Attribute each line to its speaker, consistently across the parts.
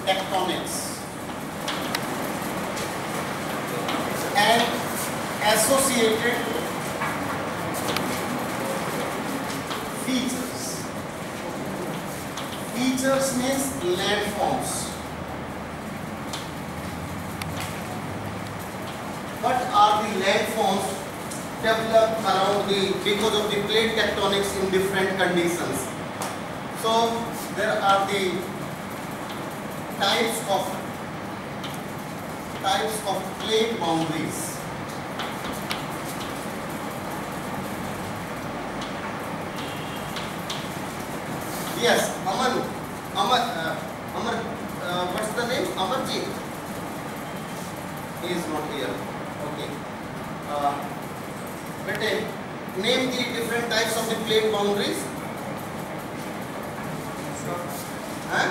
Speaker 1: tectonics and associated features. Features means landforms. What are the landforms developed around because of the plate tectonics in different conditions? So there are the types of plate boundaries. Yes, Amar, what's the name? Amarjit. He is not here. Okay. Bete, name the different types of the plate boundaries. Huh?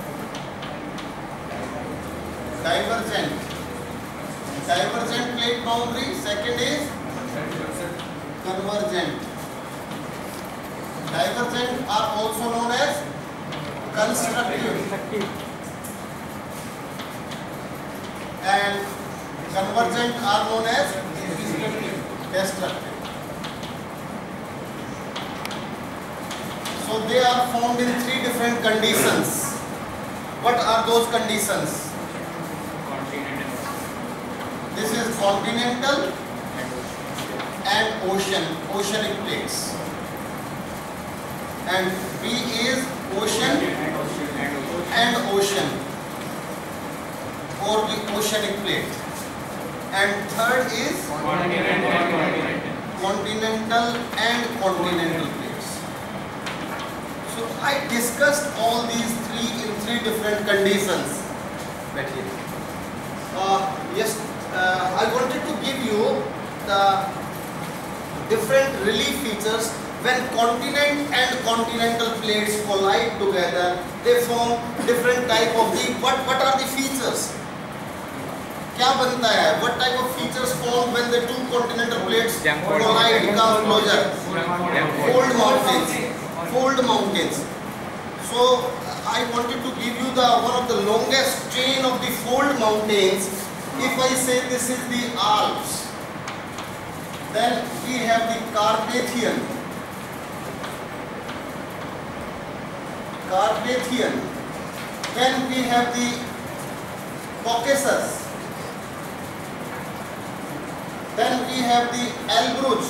Speaker 1: Divergent plate boundary. Second is convergent. Divergent are also known as constructive, and convergent are known as destructive. So they are formed in three different conditions. What are those conditions? This is continental and oceanic plates, and B is ocean and ocean, or the oceanic plate, and third is continental and continental plates. So I discussed all these three in three different conditions. Yes, I wanted to give you the different relief features. When continent and continental plates collide together, they form different type of the what are the features? क्या बनता है? What type of features form when the two continental plates collide, come closer? Fold mountains. So I wanted to give you the one of the longest chain of the fold mountains. If I say this is the Alps, then we have the Carpathian. Then we have the Caucasus. Then we have the Elbrus.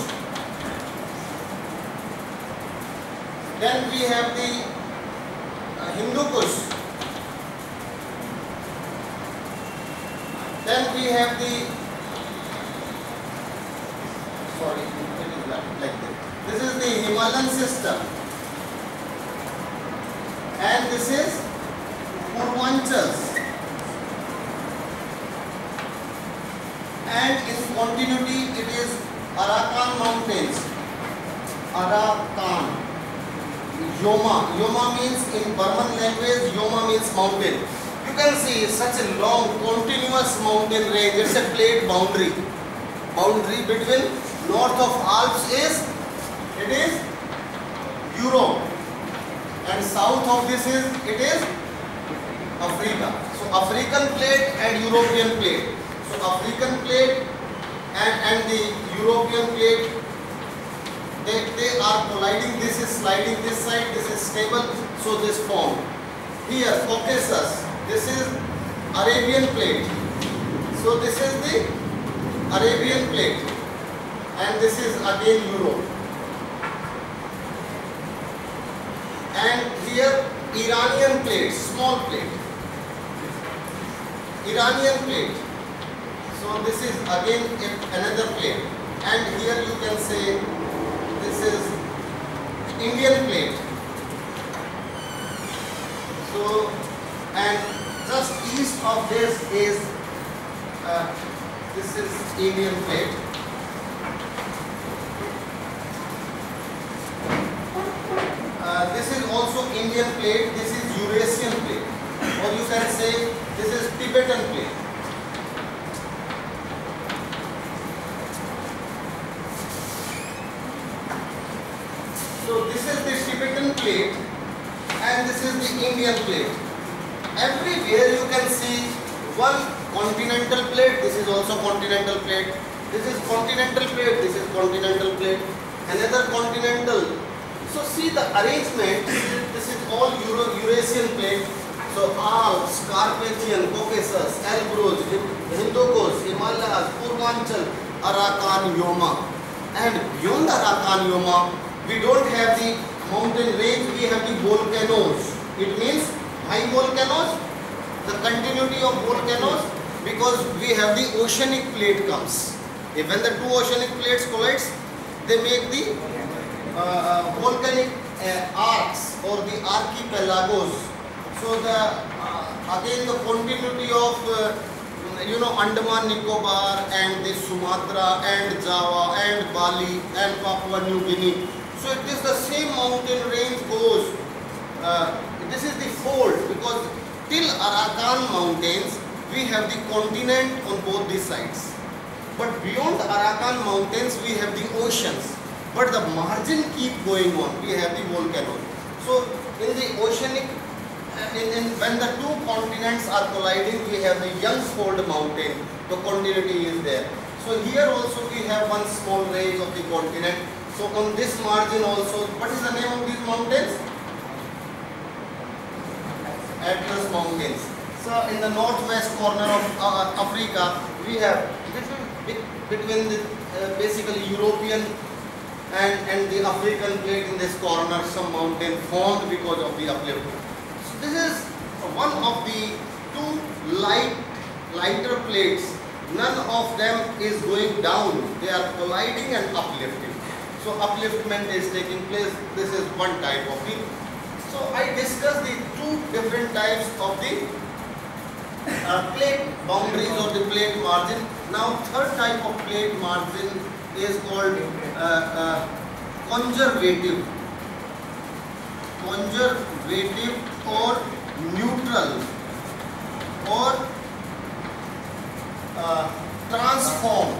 Speaker 1: Then we have the Hindu Kush. Then we have the it is like this. This is the Himalayan system, and this is Purvanchals. And in continuity it is Arakan mountains. Arakan. Yoma means, in Burman language, Yoma means mountain. You can see such a long continuous mountain range. It's a plate boundary. Boundary between north of Alps is Europe, and south of this is Africa. So African plate and European plate. So African plate and the European plate, they are colliding. This is sliding this side, this is stable, so this form. Here Caucasus, this is Arabian plate. So this is the Arabian plate, and this is again Europe. And here Iranian plate, small plate. Iranian plate. So this is again another plate, and here you can say this is Indian plate. So, and just east of this is Indian plate. This is also Indian plate. This is Eurasian plate, or you can say this is Tibetan plate. So this is the Tibetan plate, and this is the Indian plate. everywhere you can see one continental plate. This is also continental plate. This is continental plate. This is continental plate. Another continental. So see the arrangement. This is all Eurasian plate. So Alps, Carpathian, Caucasus, Elbrus, Hindu-Kush, Himalayas, Purvanchal, Arakan, Yoma. And beyond Arakan, Yoma, we don't have the mountain range, we have the volcanoes. It means high volcanoes, the continuity of volcanoes, because we have the oceanic plate comes. If when the two oceanic plates collides, they make the volcanic arcs or the archipelagos. So the again the continuity of Andaman Nicobar and the Sumatra and Java and Bali and Papua New Guinea. So it is the same mountain range goes. This is the fold, because till Arakan mountains we have the continent on both the sides. But beyond Arakan mountains we have the oceans. But the margin keep going on. We have the volcanoes. So in the oceanic, when the two continents are colliding, we have the Youngsfold mountain. The continuity is there. So here also we have one small range of the continent. So on this margin also, what is the name of these mountains? Atlas Mountains. So in the northwest corner of Africa, we have between the basically European and the African plate in this corner, some mountain formed because of the uplift. So this is one of the two lighter plates. None of them is going down. They are colliding and uplifting. So upliftment is taking place. This is one type of the. So I discussed the two different types of the plate boundaries or the plate margin. Now third type of plate margin is called conservative or neutral or transformed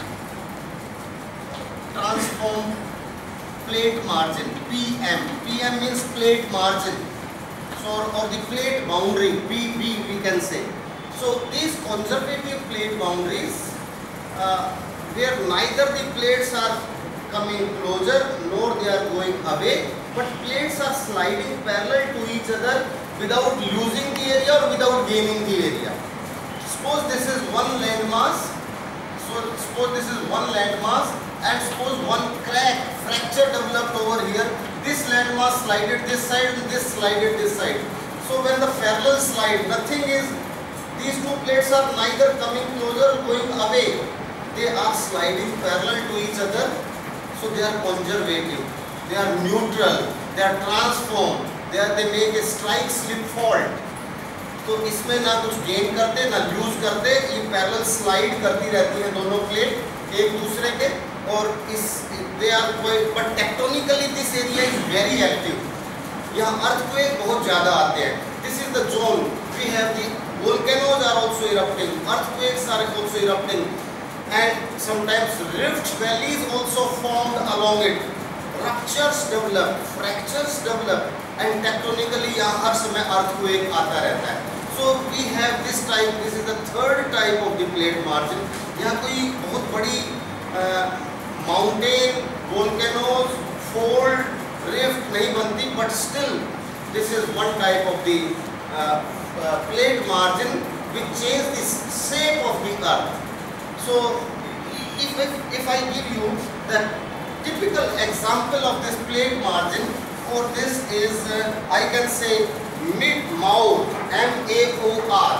Speaker 1: plate margin, PM. PM means plate margin. So or the plate boundary, PB we can say. So these conservative plate boundaries where neither the plates are coming closer nor they are going away, but plates are sliding parallel to each other without losing the area or without gaining the area. Suppose this is one landmass. So suppose this is one landmass and suppose one fracture developed over here. This landmass slided this side and this slided this side. So when the parallel slide, nothing is, these two plates are neither coming closer or going away. They are sliding parallel to each other. So they are conservative, they are neutral, they are transformed, they make a strike slip fault. तो इसमें ना कुछ gain करते ना loose करते, ये parallel slide करती रहती हैं दोनों प्लेट एक दूसरे के, और इस they are but tectonically this area is very active. यहाँ अर्थक्वेक बहुत ज़्यादा आते हैं. This is the zone. We have the volcanoes are also erupting, earthquakes are also erupting, and sometimes rift valleys also formed along it. Ruptures develop, fractures develop, and tectonically यहाँ हर समय earthquake आता रहता है. So we have this type. This is the third type of the plate margin. यहाँ कोई बहुत बड़ी mountain, volcanoes, fold, rift नहीं बनती, but still this is one type of the plate margin which change the shape of the earth. So if I give you the typical example of this plate margin, for this is I can say mid-Maur, M-A-O-R,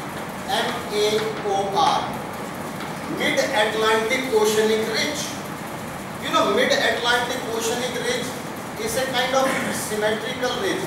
Speaker 1: Mid-Atlantic Oceanic Ridge. You know, Mid-Atlantic Oceanic Ridge is a kind of symmetrical ridge.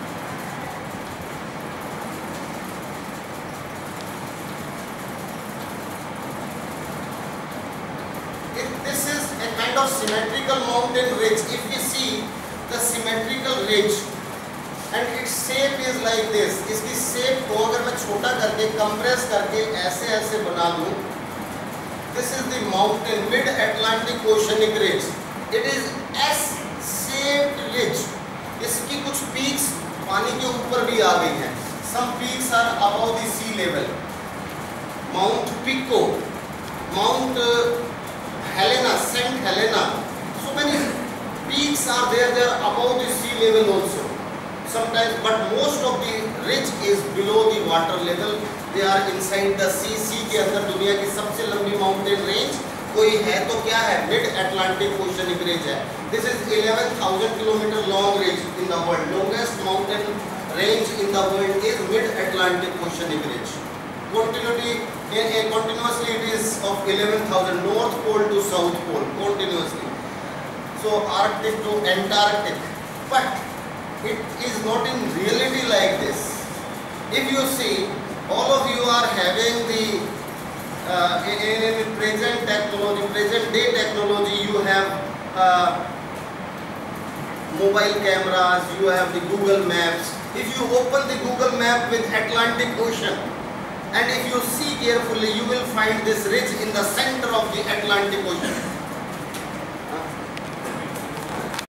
Speaker 1: This is a kind of symmetrical mountain ridge. If you see the symmetrical ridge and its shape is like this. इसकी shape को अगर मैं छोटा करके compress करके ऐसे ऐसे बना दूँ, this is the mountain Mid-Atlantic Oceanic Ridge. It is S-shaped ridge. इसकी कुछ peaks पानी के ऊपर भी आ गई हैं. some peaks are above the sea level. Mount Pico, Mount Helena, St. Helena. So many peaks are there, they are above the sea level also. Sometimes, but most of the ridge is below the water level. They are inside the sea. Sea के अंदर दुनिया की सबसे लंबी mountain range कोई है तो क्या है? Mid Atlantic Oceanic Range है. This is 11,000 kilometer long range in the world. Longest mountain range in the world is Mid Atlantic Oceanic Range. Continuously it is of 11,000 North Pole to South Pole continuously. So Arctic to Antarctic, but it is not in reality like this. If you see, all of you are having the in present technology, present day technology, you have mobile cameras, you have the Google Maps. If you open the Google Map with Atlantic Ocean, and if you see carefully, you will find this ridge in the center of the Atlantic Ocean.